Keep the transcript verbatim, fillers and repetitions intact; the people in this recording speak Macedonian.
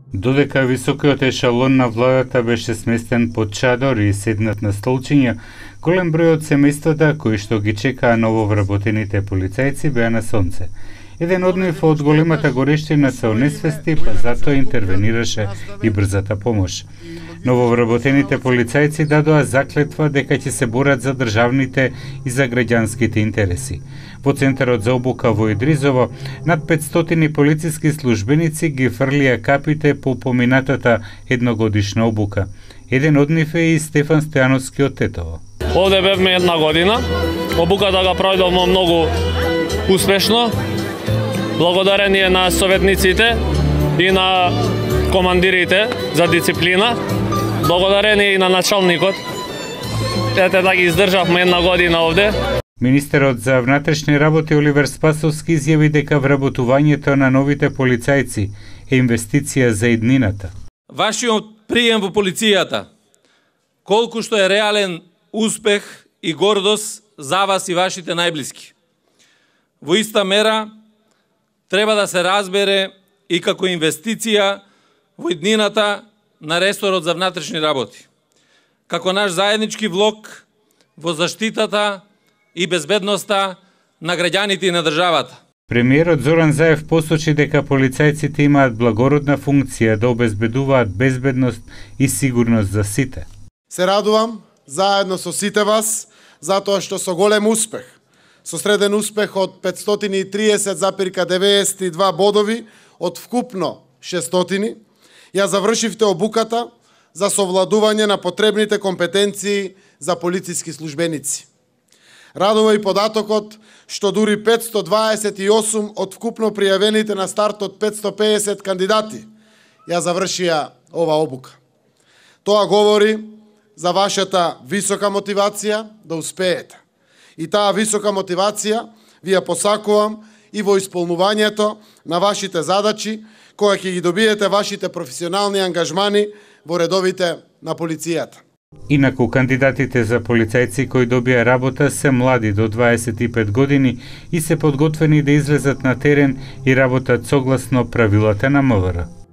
Додека високиот ешалон на владата беше сместен под чадор и седнат на столчиња, голем број од семејствата кои што ги чекаа нововработените полицајци беа на сонце. Еден од нив од големата горештина се онесвести, па затоа интервенираше и брзата помош. Нововработените полицајци дадоа заклетва дека ќе се борат за државните и за граѓанските интереси. Во Центарот за обука во Идризово, над петстотини полициски службеници ги фрлија капите по поминатата едногодишна обука. Еден од нив е и Стефан Стојановски од Тетово. Овде бевме една година. Обуката го проведовме многу успешно. Благодарение на советниците и на командирите за дисциплина. Благодарение и на началникот. Ете да ги издржавме една година овде. Министерот за внатрешни работи Оливер Спасовски изјави дека вработувањето на новите полицајци е инвестиција за иднината. Вашиот прием во полицијата, колку што е реален успех и гордост за вас и вашите најблиски. Во иста мера треба да се разбере и како инвестиција во иднината на ресорот за внатрешни работи, како наш заеднички влог во заштитата и безбедноста на граѓаните и на државата. Премиерот Зоран Заев посочи дека полицајците имаат благородна функција да обезбедуваат безбедност и сигурност за сите. Се радувам заедно со сите вас затоа што со голем успех, со среден успех од петстотини и триесет запирка деветдесет и два бодови од вкупно шестстотини, ја завршивте обуката за совладување на потребните компетенции за полициски службеници. Радува и податокот што дури петсто дваесет и осум од вкупно пријавените на стартот петсто педесет кандидати ја завршија ова обука. Тоа говори за вашата висока мотивација да успеете. И таа висока мотивација ви ја посакувам и во исполнувањето на вашите задачи, која ќе ги добиете вашите професионални ангажмани во редовите на полицијата. Инаку, кандидатите за полицајци кои добија работа се млади до дваесет и пет години и се подготвени да излезат на терен и работат согласно правилата на МВР.